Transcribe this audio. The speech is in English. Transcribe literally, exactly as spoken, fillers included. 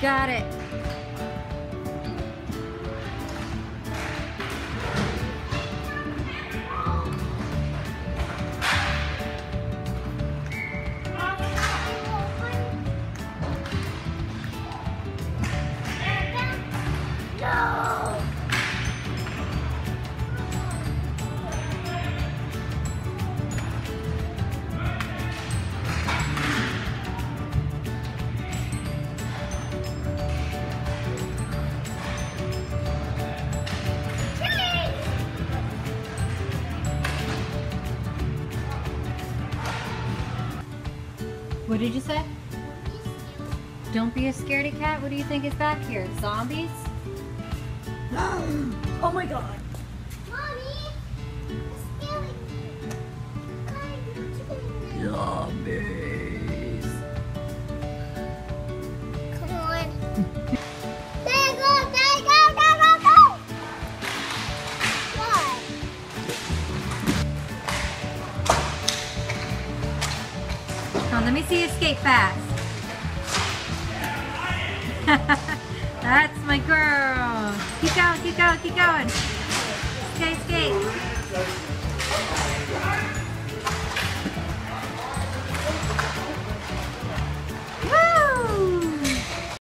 got it. No! What did you say? Don't be a scaredy cat. What do you think is back here? Zombies? Oh my god. Mommy! The skeleton! Zombies. Come on. There you go! There you go! Go, go, go! What? Come on, let me see you skate fast. That's my girl. Keep going, keep going, keep going. Skate, skate.